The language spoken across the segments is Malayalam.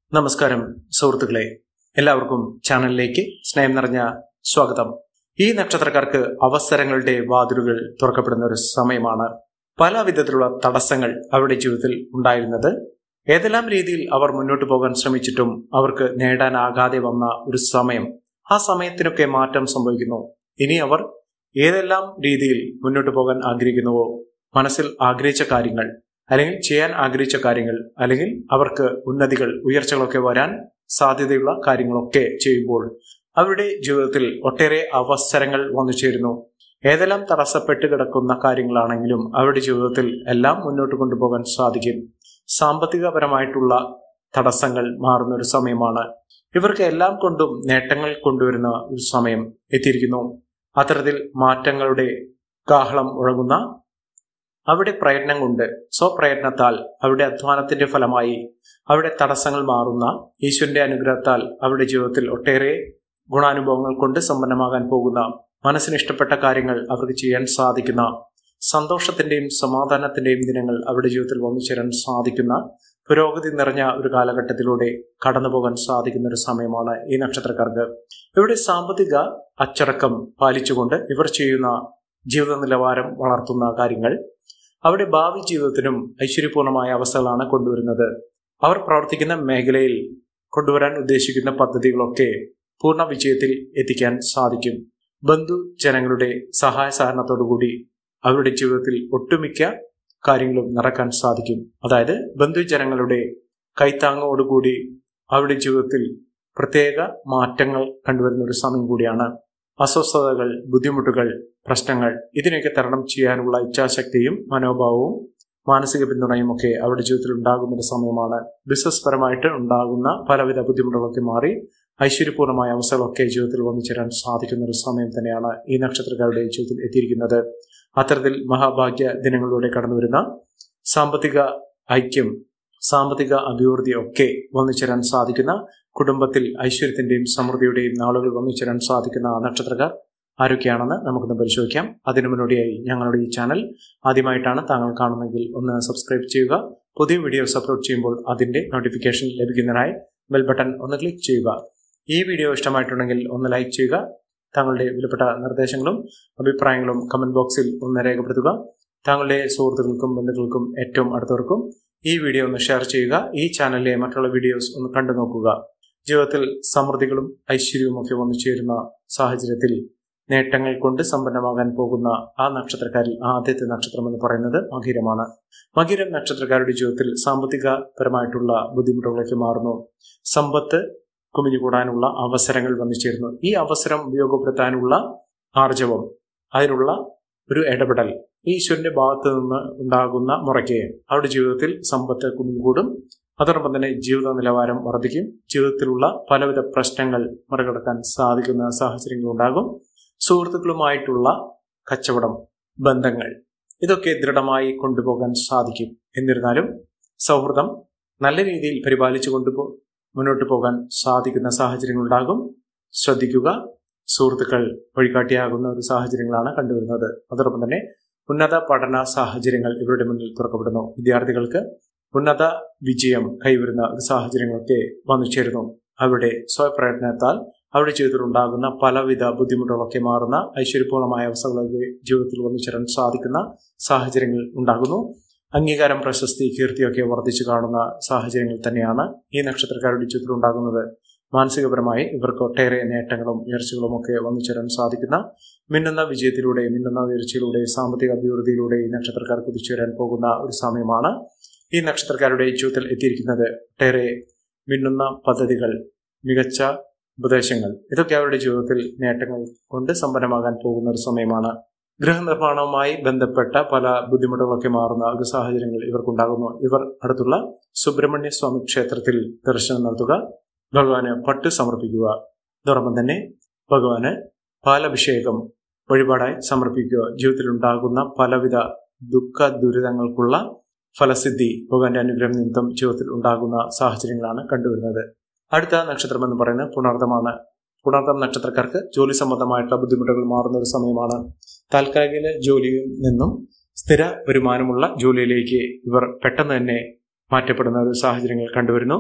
നമസ്കാരം സുഹൃത്തുക്കളെ, എല്ലാവർക്കും ചാനലിലേക്ക് സ്നേഹം നിറഞ്ഞ സ്വാഗതം. ഈ നക്ഷത്രക്കാർക്ക് അവസരങ്ങളുടെ വാതിലുകൾ തുറക്കപ്പെടുന്ന ഒരു സമയമാണ്. പല വിധത്തിലുള്ള തടസ്സങ്ങൾ അവരുടെ ജീവിതത്തിൽ ഉണ്ടായിരുന്നത്, ഏതെല്ലാം രീതിയിൽ അവർ മുന്നോട്ട് പോകാൻ ശ്രമിച്ചിട്ടും അവർക്ക് നേടാനാകാതെ വന്ന ഒരു സമയം, ആ സമയത്തിനൊക്കെ മാറ്റം സംഭവിക്കുന്നു. ഇനി അവർ ഏതെല്ലാം രീതിയിൽ മുന്നോട്ട് പോകാൻ ആഗ്രഹിക്കുന്നുവോ, മനസ്സിൽ ആഗ്രഹിച്ച കാര്യങ്ങൾ അല്ലെങ്കിൽ ചെയ്യാൻ ആഗ്രഹിച്ച കാര്യങ്ങൾ, അല്ലെങ്കിൽ അവർക്ക് ഉന്നതികൾ, ഉയർച്ചകളൊക്കെ വരാൻ സാധ്യതയുള്ള കാര്യങ്ങളൊക്കെ ചെയ്യുമ്പോൾ അവരുടെ ജീവിതത്തിൽ ഒട്ടേറെ അവസരങ്ങൾ വന്നു ചേരുന്നു. ഏതെല്ലാം തടസ്സപ്പെട്ട് കിടക്കുന്ന കാര്യങ്ങളാണെങ്കിലും അവരുടെ ജീവിതത്തിൽ എല്ലാം മുന്നോട്ട് കൊണ്ടുപോകാൻ സാധിക്കും. സാമ്പത്തികപരമായിട്ടുള്ള തടസ്സങ്ങൾ മാറുന്ന ഒരു സമയമാണ്. ഇവർക്ക് എല്ലാം കൊണ്ടും നേട്ടങ്ങൾ കൊണ്ടുവരുന്ന ഒരു സമയം എത്തിയിരിക്കുന്നു. അത്തരത്തിൽ മാറ്റങ്ങളുടെ കാഹളം മുഴങ്ങുന്ന അവിടെ പ്രയത്നം കൊണ്ട്, സ്വപ്രയത്നത്താൽ, അവരുടെ അധ്വാനത്തിന്റെ ഫലമായി അവിടെ തടസ്സങ്ങൾ മാറുന്ന ഈശ്വരന്റെ അനുഗ്രഹത്താൽ അവരുടെ ജീവിതത്തിൽ ഒട്ടേറെ ഗുണാനുഭവങ്ങൾ കൊണ്ട് സമ്പന്നമാകാൻ പോകുന്ന, മനസ്സിന് ഇഷ്ടപ്പെട്ട കാര്യങ്ങൾ അവർക്ക് ചെയ്യാൻ സാധിക്കുന്ന, സന്തോഷത്തിന്റെയും സമാധാനത്തിന്റെയും ദിനങ്ങൾ അവരുടെ ജീവിതത്തിൽ വന്നു ചേരാൻ സാധിക്കുന്ന, പുരോഗതി നിറഞ്ഞ ഒരു കാലഘട്ടത്തിലൂടെ കടന്നു പോകാൻ സാധിക്കുന്ന ഒരു സമയമാണ് ഈ നക്ഷത്രക്കാർക്ക്. ഇവിടെ സാമ്പത്തിക അച്ചടക്കം പാലിച്ചുകൊണ്ട് ഇവർ ചെയ്യുന്ന ജീവിത നിലവാരം വളർത്തുന്ന കാര്യങ്ങൾ അവിടെ ഭാവി ജീവിതത്തിനും ഐശ്വര്യപൂർണമായ അവസ്ഥകളാണ് കൊണ്ടുവരുന്നത്. അവർ പ്രവർത്തിക്കുന്ന മേഖലയിൽ കൊണ്ടുവരാൻ ഉദ്ദേശിക്കുന്ന പദ്ധതികളൊക്കെ പൂർണ്ണ വിജയത്തിൽ എത്തിക്കാൻ സാധിക്കും. ബന്ധുജനങ്ങളുടെ സഹായ സഹകരണത്തോടുകൂടി അവരുടെ ജീവിതത്തിൽ ഒട്ടുമിക്ക കാര്യങ്ങളും നടക്കാൻ സാധിക്കും. അതായത് ബന്ധുജനങ്ങളുടെ കൈത്താങ്ങോടുകൂടി അവരുടെ ജീവിതത്തിൽ പ്രത്യേക മാറ്റങ്ങൾ കണ്ടുവരുന്ന ഒരു സമയം കൂടിയാണ്. അസ്വസ്ഥതകൾ, ബുദ്ധിമുട്ടുകൾ, പ്രശ്നങ്ങൾ, ഇതിനെയൊക്കെ തരണം ചെയ്യാനുള്ള ഇച്ഛാശക്തിയും മനോഭാവവും മാനസിക പിന്തുണയും ഒക്കെ അവരുടെ ജീവിതത്തിൽ ഉണ്ടാകുന്ന ഒരു സമയമാണ്. ബിസിനസ് പരമായിട്ട് ഉണ്ടാകുന്ന പലവിധ ബുദ്ധിമുട്ടുകളൊക്കെ മാറി ഐശ്വര്യപൂർണമായ അവസ്ഥകളൊക്കെ ജീവിതത്തിൽ വന്നു ചേരാൻ സാധിക്കുന്ന ഒരു സമയം തന്നെയാണ് ഈ നക്ഷത്രക്കാരുടെ ജീവിതത്തിൽ എത്തിയിരിക്കുന്നത്. അത്തരത്തിൽ മഹാഭാഗ്യ ദിനങ്ങളിലൂടെ കടന്നു വരുന്ന സാമ്പത്തിക ഐക്യം, സാമ്പത്തിക അഭിവൃദ്ധി ഒക്കെ വന്നു ചേരാൻ സാധിക്കുന്ന, കുടുംബത്തിൽ ഐശ്വര്യത്തിന്റെയും സമൃദ്ധിയുടെയും നാളുകൾ വന്നു ചേരാൻ സാധിക്കുന്ന നക്ഷത്രക്കാർ ആരൊക്കെയാണെന്ന് നമുക്കൊന്ന് പരിശോധിക്കാം. അതിനു മുന്നോടിയായി ഞങ്ങളുടെ ഈ ചാനൽ ആദ്യമായിട്ടാണ് താങ്കൾ കാണുന്നതെങ്കിൽ ഒന്ന് സബ്സ്ക്രൈബ് ചെയ്യുക. പുതിയ വീഡിയോസ് അപ്ലോഡ് ചെയ്യുമ്പോൾ അതിന്റെ നോട്ടിഫിക്കേഷൻ ലഭിക്കുന്നതിനായി ബെൽ ബട്ടൺ ഒന്ന് ക്ലിക്ക് ചെയ്യുക. ഈ വീഡിയോ ഇഷ്ടമായിട്ടുണ്ടെങ്കിൽ ഒന്ന് ലൈക്ക് ചെയ്യുക. താങ്കളുടെ വിലപ്പെട്ട നിർദ്ദേശങ്ങളും അഭിപ്രായങ്ങളും കമന്റ് ബോക്സിൽ ഒന്ന് രേഖപ്പെടുത്തുക. താങ്കളുടെ സുഹൃത്തുക്കൾക്കും ബന്ധുക്കൾക്കും ഏറ്റവും അടുത്തവർക്കും ഈ വീഡിയോ ഒന്ന് ഷെയർ ചെയ്യുക. ഈ ചാനലിലെ മറ്റുള്ള വീഡിയോസ് ഒന്ന് കണ്ടു നോക്കുക. ജീവിതത്തിൽ സമൃദ്ധികളും ഐശ്വര്യവും ഒക്കെ വന്നു ചേരുന്ന സാഹചര്യത്തിൽ നേട്ടങ്ങൾ കൊണ്ട് സമ്പന്നമാകാൻ പോകുന്ന ആ നക്ഷത്രക്കാരിൽ ആദ്യത്തെ നക്ഷത്രം എന്ന് പറയുന്നത് മകീരമാണ്. മകീരം നക്ഷത്രക്കാരുടെ ജീവിതത്തിൽ സാമ്പത്തികപരമായിട്ടുള്ള ബുദ്ധിമുട്ടുകളൊക്കെ മാറുന്നു. സമ്പത്ത് കുമിഞ്ഞുകൂടാനുള്ള അവസരങ്ങൾ വന്നു ചേരുന്നു. ഈ അവസരം ഉപയോഗപ്പെടുത്താനുള്ള ആർജവം, അതിനുള്ള ഒരു ഇടപെടൽ ഈശ്വരന്റെ ഭാഗത്ത് നിന്ന് ഉണ്ടാകുന്ന മുറയ്ക്ക് അവരുടെ ജീവിതത്തിൽ സമ്പത്ത് കുമിഞ്ഞുകൂടും. അതോടൊപ്പം തന്നെ ജീവിത നിലവാരം വർദ്ധിക്കും. ജീവിതത്തിലുള്ള പലവിധ പ്രശ്നങ്ങൾ മറികടക്കാൻ സാധിക്കുന്ന സാഹചര്യങ്ങൾ ഉണ്ടാകും. സുഹൃത്തുക്കളുമായിട്ടുള്ള കച്ചവടം, ബന്ധങ്ങൾ, ഇതൊക്കെ ദൃഢമായി കൊണ്ടുപോകാൻ സാധിക്കും. എന്നിരുന്നാലും സൗഹൃദം നല്ല രീതിയിൽ പരിപാലിച്ചു മുന്നോട്ട് പോകാൻ സാധിക്കുന്ന സാഹചര്യങ്ങൾ ഉണ്ടാകും. ശ്രദ്ധിക്കുക. സുഹൃത്തുക്കൾ വഴികാട്ടിയാകുന്ന ഒരു സാഹചര്യങ്ങളാണ് കണ്ടുവരുന്നത്. അതോടൊപ്പം തന്നെ ഉന്നത പഠന സാഹചര്യങ്ങൾ ഇവരുടെ മുന്നിൽ തുറക്കപ്പെടുന്നു. വിദ്യാർത്ഥികൾക്ക് ഉന്നത വിജയം കൈവരുന്ന ഒരു സാഹചര്യങ്ങളൊക്കെ വന്നു ചേരുന്നു. അവരുടെ സ്വയപ്രയത്നത്താൽ അവരുടെ ജീവിതത്തിൽ ഉണ്ടാകുന്ന പലവിധ ബുദ്ധിമുട്ടുകളൊക്കെ മാറുന്ന ഐശ്വര്യപൂർണമായ അവസ്ഥകളൊക്കെ ജീവിതത്തിൽ വന്നു ചേരാൻ സാധിക്കുന്ന സാഹചര്യങ്ങൾ ഉണ്ടാകുന്നു. അംഗീകാരം, പ്രശസ്തി, കീർത്തിയൊക്കെ വർദ്ധിച്ചു കാണുന്ന സാഹചര്യങ്ങൾ തന്നെയാണ് ഈ നക്ഷത്രക്കാരുടെ ജീവിതത്തിൽ ഉണ്ടാകുന്നത്. മാനസികപരമായി ഇവർക്ക് ഒട്ടേറെ നേട്ടങ്ങളും ഉയർച്ചകളും ഒക്കെ വന്നു ചേരാൻ സാധിക്കുന്ന, മിന്നുന്ന വിജയത്തിലൂടെ, മിന്നുന്ന ഉയർച്ചയിലൂടെ, സാമ്പത്തിക അഭിവൃദ്ധിയിലൂടെ ഈ നക്ഷത്രക്കാർ കുതിച്ചുവരാൻ പോകുന്ന ഒരു സമയമാണ് ഈ നക്ഷത്രക്കാരുടെ ജീവിതത്തിൽ എത്തിയിരിക്കുന്നത്. ഒട്ടേറെ മിന്നുന്ന പദ്ധതികൾ, മികച്ച ഉപദേശങ്ങൾ, ഇതൊക്കെ അവരുടെ ജീവിതത്തിൽ നേട്ടങ്ങൾ കൊണ്ട് സമ്പന്നമാകാൻ പോകുന്ന ഒരു സമയമാണ്. ഗൃഹനിർമ്മാണവുമായി ബന്ധപ്പെട്ട പല ബുദ്ധിമുട്ടുകളൊക്കെ മാറുന്ന ഒരു സാഹചര്യങ്ങൾ ഇവർക്കുണ്ടാകുന്നു. ഇവർ അടുത്തുള്ള സുബ്രഹ്മണ്യ സ്വാമി ക്ഷേത്രത്തിൽ ദർശനം നടത്തുക, ഭഗവാന് പട്ട് സമർപ്പിക്കുക. അതോടൊപ്പം തന്നെ ഭഗവാന് പാലഭിഷേകം വഴിപാടായി സമർപ്പിക്കുക. ജീവിതത്തിൽ ഉണ്ടാകുന്ന പലവിധ ദുഃഖ ദുരിതങ്ങൾക്കുള്ള ഫലസിദ്ധി ഭഗവാന്റെ അനുഗ്രഹം നിമിത്തം ജീവിതത്തിൽ ഉണ്ടാകുന്ന സാഹചര്യങ്ങളാണ് കണ്ടുവരുന്നത്. അടുത്ത നക്ഷത്രം എന്ന് പറയുന്നത് പുണർദമാണ്. പുണർദം നക്ഷത്രക്കാർക്ക് ജോലി സംബന്ധമായിട്ടുള്ള ബുദ്ധിമുട്ടുകൾ മാറുന്ന ഒരു സമയമാണ്. താൽക്കാലിക ജോലിയിൽ നിന്നും സ്ഥിര വരുമാനമുള്ള ജോലിയിലേക്ക് ഇവർ പെട്ടെന്ന് തന്നെ മാറ്റപ്പെടുന്ന ഒരു സാഹചര്യങ്ങൾ കണ്ടുവരുന്നു.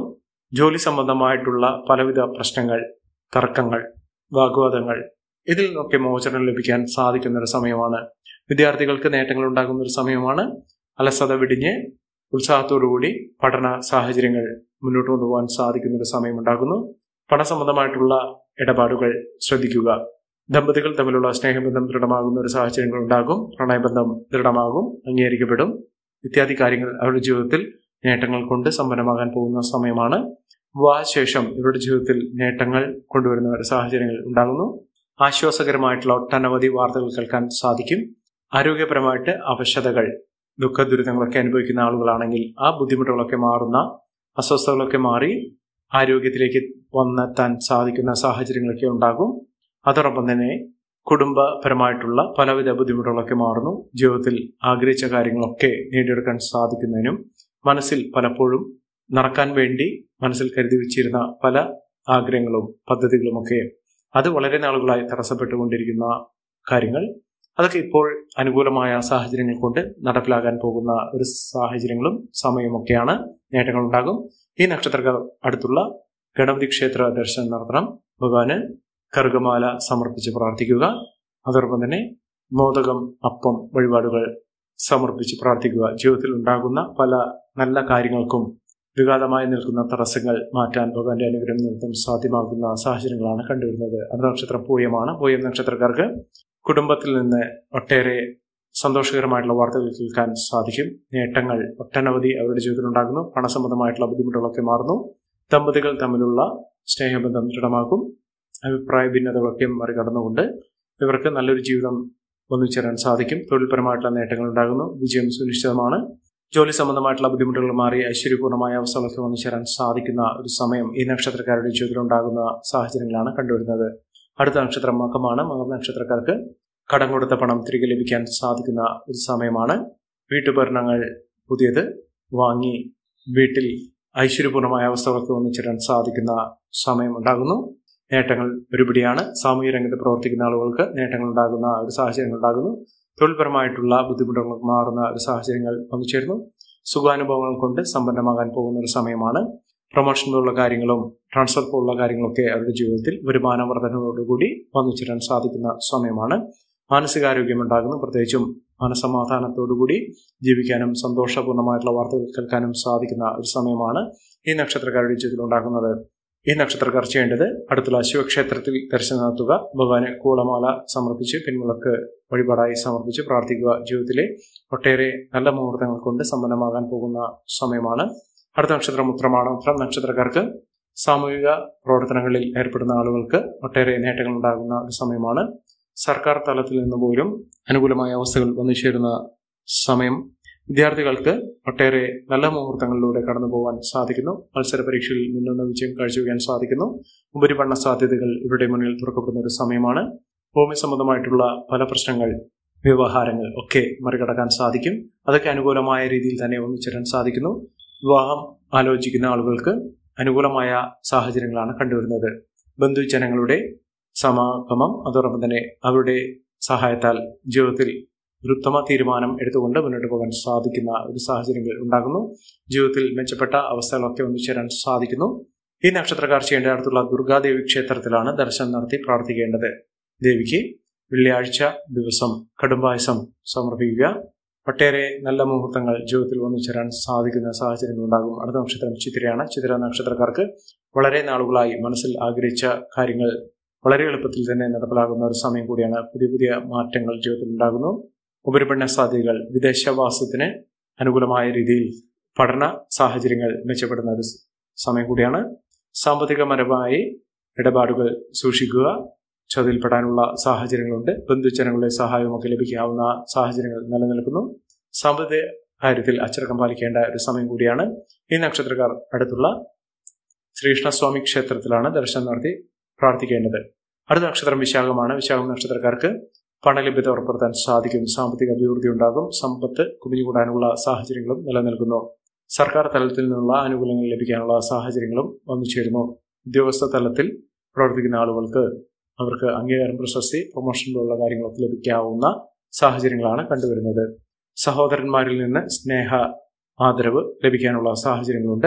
ജോലി സംബന്ധമായിട്ടുള്ള പലവിധ പ്രശ്നങ്ങൾ, തർക്കങ്ങൾ, വാഗ്വാദങ്ങൾ, ഇതിൽ നിന്നൊക്കെ മോചനം ലഭിക്കാൻ സാധിക്കുന്ന ഒരു സമയമാണ്. വിദ്യാർത്ഥികൾക്ക് നേട്ടങ്ങൾ ഉണ്ടാകുന്ന ഒരു സമയമാണ്. അലസത വിടിഞ്ഞ് ഉത്സാഹത്തോടുകൂടി പഠന സാഹചര്യങ്ങൾ മുന്നോട്ട് കൊണ്ടുപോകാൻ സാധിക്കുന്ന ഒരു സമയമുണ്ടാകുന്നു. പണസംബന്ധമായിട്ടുള്ള ഇടപാടുകൾ ശ്രദ്ധിക്കുക. ദമ്പതികൾ തമ്മിലുള്ള സ്നേഹബന്ധം ദൃഢമാകുന്ന ഒരു സാഹചര്യങ്ങൾ ഉണ്ടാകും. പ്രണയബന്ധം ദൃഢമാകും, അംഗീകരിക്കപ്പെടും. ഇത്യാദി കാര്യങ്ങൾ അവരുടെ ജീവിതത്തിൽ നേട്ടങ്ങൾ കൊണ്ട് സമ്പന്നമാകാൻ പോകുന്ന സമയമാണ്. വിവാഹശേഷം ഇവരുടെ ജീവിതത്തിൽ നേട്ടങ്ങൾ കൊണ്ടുവരുന്ന ഒരു സാഹചര്യങ്ങൾ ഉണ്ടാകുന്നു. ആശ്വാസകരമായിട്ടുള്ള ഒട്ടനവധി വാർത്തകൾ കേൾക്കാൻ സാധിക്കും. ആരോഗ്യപരമായിട്ട് അവശതകൾ, ദുഃഖ ദുരിതങ്ങളൊക്കെ അനുഭവിക്കുന്ന ആളുകളാണെങ്കിൽ ആ ബുദ്ധിമുട്ടുകളൊക്കെ മാറുന്ന, അസ്വസ്ഥതകളൊക്കെ മാറി ആരോഗ്യത്തിലേക്ക് വന്നെത്താൻ സാധിക്കുന്ന സാഹചര്യങ്ങളൊക്കെ ഉണ്ടാകും. അതോടൊപ്പം തന്നെ കുടുംബപരമായിട്ടുള്ള പലവിധ ബുദ്ധിമുട്ടുകളൊക്കെ മാറുന്നു. ജീവിതത്തിൽ ആഗ്രഹിച്ച കാര്യങ്ങളൊക്കെ നേടിയെടുക്കാൻ സാധിക്കുന്നതിനും മനസ്സിൽ പലപ്പോഴും നടക്കാൻ വേണ്ടി മനസ്സിൽ കരുതി വെച്ചിരുന്ന പല ആഗ്രഹങ്ങളും പദ്ധതികളുമൊക്കെ അത് വളരെ നാളുകളായി തടസ്സപ്പെട്ടുകൊണ്ടിരിക്കുന്ന കാര്യങ്ങൾ, അതൊക്കെ ഇപ്പോൾ അനുകൂലമായ സാഹചര്യങ്ങൾ കൊണ്ട് നടപ്പിലാകാൻ പോകുന്ന ഒരു സാഹചര്യങ്ങളും സമയമൊക്കെയാണ്. നേട്ടങ്ങൾ ഉണ്ടാകും. ഈ നക്ഷത്രക്കാർ അടുത്തുള്ള ഗണപതി ക്ഷേത്ര ദർശനം നടത്തണം. ഭഗവാന് കറുകമാല സമർപ്പിച്ച് പ്രാർത്ഥിക്കുക. അതോടൊപ്പം തന്നെ മോദകം, അപ്പം വഴിപാടുകൾ സമർപ്പിച്ച് പ്രാർത്ഥിക്കുക. ജീവിതത്തിൽ ഉണ്ടാകുന്ന പല നല്ല കാര്യങ്ങൾക്കും വിഘാതമായി നിൽക്കുന്ന തടസ്സങ്ങൾ മാറ്റാൻ ഭഗവാന്റെ അനുഗ്രഹം നിമിത്തം സാധ്യമാകുന്ന സാഹചര്യങ്ങളാണ് കണ്ടുവരുന്നത്. അത് നക്ഷത്രം പൂയമാണ്. പൂയം നക്ഷത്രക്കാർക്ക് കുടുംബത്തിൽ നിന്ന് ഒട്ടേറെ സന്തോഷകരമായിട്ടുള്ള വാർത്തകൾ കേൾക്കാൻ സാധിക്കും. നേട്ടങ്ങൾ ഒട്ടനവധി അവരുടെ ജീവിതത്തിൽ ഉണ്ടാകുന്നു. പണസംബന്ധമായിട്ടുള്ള ബുദ്ധിമുട്ടുകളൊക്കെ മാറുന്നു. ദമ്പതികൾ തമ്മിലുള്ള സ്നേഹബന്ധം ദൃഢമാകും. അഭിപ്രായ ഭിന്നതകളൊക്കെ മറികടന്നുകൊണ്ട് ഇവർക്ക് നല്ലൊരു ജീവിതം ഒന്നിച്ചേരാൻ സാധിക്കും. തൊഴിൽപരമായിട്ടുള്ള നേട്ടങ്ങൾ ഉണ്ടാകുന്നു. വിജയം സുനിശ്ചിതമാണ്. ജോലി സംബന്ധമായിട്ടുള്ള ബുദ്ധിമുട്ടുകൾ മാറി ഐശ്വര്യപൂർണ്ണമായ അവസ്ഥകളൊക്കെ ഒന്നിച്ചേരാൻ സാധിക്കുന്ന ഒരു സമയം ഈ നക്ഷത്രക്കാരുടെ ജീവിതത്തിൽ ഉണ്ടാകുന്ന സാഹചര്യങ്ങളാണ് കണ്ടുവരുന്നത്. അടുത്ത നക്ഷത്രം മകമാണ്. മകം നക്ഷത്രക്കാർക്ക് കടം കൊടുത്ത പണം തിരികെ ലഭിക്കാൻ സാധിക്കുന്ന ഒരു സമയമാണ്. വീട്ടുപകരണങ്ങൾ പുതിയത് വാങ്ങി വീട്ടിൽ ഐശ്വര്യപൂർണ്ണമായ അവസ്ഥകൾക്ക് ഒന്നിച്ചേരാൻ സാധിക്കുന്ന സമയം ഉണ്ടാകുന്നു. നേട്ടങ്ങൾ ഒരുപിടിയാണ്. സാമൂഹ്യ രംഗത്ത് പ്രവർത്തിക്കുന്ന ആളുകൾക്ക് നേട്ടങ്ങൾ ഉണ്ടാകുന്ന ഒരു സാഹചര്യങ്ങൾ ഉണ്ടാകുന്നു. തൊഴിൽപരമായിട്ടുള്ള ബുദ്ധിമുട്ടുകൾ മാറുന്ന ഒരു സാഹചര്യങ്ങൾ വന്നുചേരുന്നു. സുഖാനുഭവങ്ങൾ കൊണ്ട് സമ്പന്നമാകാൻ പോകുന്ന ഒരു സമയമാണ്. പ്രൊമോഷൻ പോലുള്ള കാര്യങ്ങളും ട്രാൻസ്ഫർ പോലുള്ള കാര്യങ്ങളൊക്കെ അവരുടെ ജീവിതത്തിൽ വരുമാന വർധനയോടുകൂടി വന്നുചേരാൻ സാധിക്കുന്ന സമയമാണ്. മാനസികാരോഗ്യം ഉണ്ടാകുന്നു. പ്രത്യേകിച്ചും മനസമാധാനത്തോടുകൂടി ജീവിക്കാനും സന്തോഷപൂർണ്ണമായിട്ടുള്ള വാർത്തകൾ കേൾക്കാനും സാധിക്കുന്ന ഒരു സമയമാണ് ഈ നക്ഷത്രക്കാരുടെ ജീവിതത്തിൽ ഉണ്ടാകുന്നത്. ഈ നക്ഷത്രക്കാർ ചെയ്യേണ്ടത് അടുത്തുള്ള ശിവക്ഷേത്രത്തിൽ ദർശനം നടത്തുക. ഭഗവാന് കൂളമാല സമർപ്പിച്ച് പിൻവിളക്ക് വഴിപാടായി സമർപ്പിച്ച് പ്രാർത്ഥിക്കുക. ജീവിതത്തിലെ ഒട്ടേറെ നല്ല മുഹൂർത്തങ്ങൾ കൊണ്ട് സമ്പന്നമാകാൻ പോകുന്ന സമയമാണ്. അടുത്ത നക്ഷത്രം ഉത്രമാണ്. ഉത്രം നക്ഷത്രക്കാർക്ക് സാമൂഹിക പ്രവർത്തനങ്ങളിൽ ഏർപ്പെടുന്ന ആളുകൾക്ക് ഒട്ടേറെ നേട്ടങ്ങൾ ഉണ്ടാകുന്ന ഒരു സമയമാണ്. സർക്കാർ തലത്തിൽ നിന്ന് പോലും അനുകൂലമായ അവസ്ഥകൾ വന്നു ചേരുന്ന സമയം. വിദ്യാർത്ഥികൾക്ക് ഒട്ടേറെ നല്ല മുഹൂർത്തങ്ങളിലൂടെ കടന്നു പോകാൻ സാധിക്കുന്നു. മത്സര പരീക്ഷയിൽ മിന്നുന്ന വിജയം കാഴ്ചവെക്കാൻ സാധിക്കുന്നു. ഉപരിപഠന സാധ്യതകൾ ഇവരുടെ മുന്നിൽ തുറക്കപ്പെടുന്ന ഒരു സമയമാണ്. ഭൂമി സംബന്ധമായിട്ടുള്ള പല പ്രശ്നങ്ങൾ, വ്യവഹാരങ്ങൾ ഒക്കെ മറികടക്കാൻ സാധിക്കും. അതൊക്കെ അനുകൂലമായ രീതിയിൽ തന്നെ ഒന്നിച്ചേരാൻ സാധിക്കുന്നു. വിവാഹം ആലോചിക്കുന്ന ആളുകൾക്ക് അനുകൂലമായ സാഹചര്യങ്ങളാണ് കണ്ടുവരുന്നത്. ബന്ധുജനങ്ങളുടെ സമാഗമം, അതോടൊപ്പം തന്നെ അവരുടെ സഹായത്താൽ ജീവിതത്തിൽ ഒരു ഉത്തമ തീരുമാനം എടുത്തുകൊണ്ട് മുന്നോട്ട് പോകാൻ സാധിക്കുന്ന ഒരു സാഹചര്യങ്ങൾ ഉണ്ടാകുന്നു. ജീവിതത്തിൽ മെച്ചപ്പെട്ട അവസ്ഥകളൊക്കെ ഒന്നിച്ചേരാൻ സാധിക്കുന്നു. ഈ നക്ഷത്രക്കാർ ചെയ്യേണ്ട അടുത്തുള്ള ദുർഗാദേവി ക്ഷേത്രത്തിലാണ് ദർശനം നടത്തി പ്രാർത്ഥിക്കേണ്ടത്. ദേവിക്ക് വെള്ളിയാഴ്ച ദിവസം കടുംപായസം സമർപ്പിക്കുക. ഒട്ടേറെ നല്ല മുഹൂർത്തങ്ങൾ ജീവിതത്തിൽ ഒന്നിച്ചേരാൻ സാധിക്കുന്ന സാഹചര്യങ്ങൾ ഉണ്ടാകും. അടുത്ത നക്ഷത്രം ചിത്തിരയാണ്. ചിത്തിര നക്ഷത്രക്കാർക്ക് വളരെ നാളുകളായി മനസ്സിൽ ആഗ്രഹിച്ച കാര്യങ്ങൾ വളരെ എളുപ്പത്തിൽ തന്നെ നടപ്പിലാകുന്ന ഒരു സമയം കൂടിയാണ്. പുതിയ പുതിയ മാറ്റങ്ങൾ ജീവിതത്തിൽ ഉണ്ടാകുന്നു. ഉപരിപഠന സാധ്യതകൾ, വിദേശവാസത്തിന് അനുകൂലമായ രീതിയിൽ പഠന സാഹചര്യങ്ങൾ മെച്ചപ്പെടുന്ന ഒരു സമയം കൂടിയാണ്. സാമ്പത്തികപരമായി ഇടപാടുകൾ സൂക്ഷിക്കുക. ചതിൽപ്പെടാനുള്ള സാഹചര്യങ്ങളുണ്ട്. ബന്ധുജനങ്ങളുടെ സഹായമൊക്കെ ലഭിക്കാവുന്ന സാഹചര്യങ്ങൾ നിലനിൽക്കുന്നു. സാമ്പത്തിക കാര്യത്തിൽ അച്ചടക്കം പാലിക്കേണ്ട ഒരു സമയം കൂടിയാണ്. ഈ നക്ഷത്രക്കാർ അടുത്തുള്ള ശ്രീകൃഷ്ണസ്വാമി ക്ഷേത്രത്തിലാണ് ദർശനം നടത്തി പ്രാർത്ഥിക്കേണ്ടത്. അടുത്ത നക്ഷത്രം വിശാഖമാണ്. വിശാഖം നക്ഷത്രക്കാർക്ക് പണലഭ്യത ഉറപ്പുവരുത്താൻ സാധിക്കും. സാമ്പത്തിക അഭിവൃദ്ധി ഉണ്ടാകും. സമ്പത്ത് കുമിഞ്ഞുകൂടാനുള്ള സാഹചര്യങ്ങളും നിലനിൽക്കുന്നു. സർക്കാർ തലത്തിൽ നിന്നുള്ള ആനുകൂല്യങ്ങൾ ലഭിക്കാനുള്ള സാഹചര്യങ്ങളും വന്നു ചേരുന്നു. ഉദ്യോഗസ്ഥ തലത്തിൽ പ്രവർത്തിക്കുന്ന ആളുകൾക്ക് അവർക്ക് അംഗീകാരം, പ്രശസ്തി, പ്രൊമോഷൻ പോലുള്ള കാര്യങ്ങളൊക്കെ ലഭിക്കാവുന്ന സാഹചര്യങ്ങളാണ് കണ്ടുവരുന്നത്. സഹോദരന്മാരിൽ നിന്ന് സ്നേഹ ആദരവ് ലഭിക്കാനുള്ള സാഹചര്യങ്ങളുണ്ട്.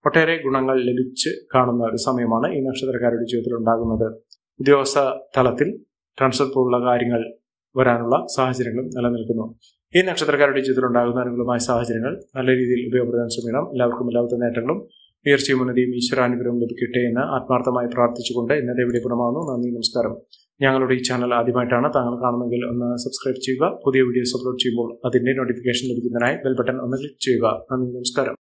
ഒട്ടേറെ ഗുണങ്ങൾ ലഭിച്ച് കാണുന്ന ഒരു സമയമാണ് ഈ നക്ഷത്രക്കാരുടെ ജീവിതത്തിൽ ഉണ്ടാകുന്നത്. ഉദ്യോഗസ്ഥ തലത്തിൽ ട്രാൻസ്ഫർ പോലുള്ള കാര്യങ്ങൾ വരാനുള്ള സാഹചര്യങ്ങളും നിലനിൽക്കുന്നു. ഈ നക്ഷത്രക്കാരുടെ ജീവിതത്തിൽ ഉണ്ടാകുന്ന അനുകൂലമായ സാഹചര്യങ്ങൾ നല്ല രീതിയിൽ ഉപയോഗപ്പെടുത്താൻ ശ്രമിക്കണം. എല്ലാവർക്കും എല്ലാവിധ നേട്ടങ്ങളും ഉയർച്ചയും ഉന്നതിയും ഈശ്വരാനുഗ്രഹം ലഭിക്കട്ടെ എന്ന് ആത്മാർത്ഥമായി പ്രാർത്ഥിച്ചുകൊണ്ട് ഇന്നത്തെ വീഡിയോ പൂർണ്ണമാകുന്നു. നന്ദി, നമസ്കാരം. ഞങ്ങളുടെ ഈ ചാനൽ ആദ്യമായിട്ടാണ് താങ്കൾ കാണുന്നതെങ്കിൽ ഒന്ന് സബ്സ്ക്രൈബ് ചെയ്യുക. പുതിയ വീഡിയോസ് അപ്ലോഡ് ചെയ്യുമ്പോൾ അതിന്റെ നോട്ടിഫിക്കേഷൻ ലഭിക്കുന്നതിനായി ബെൽ ബട്ടൺ ഒന്ന് ക്ലിക്ക് ചെയ്യുക. നന്ദി, നമസ്കാരം.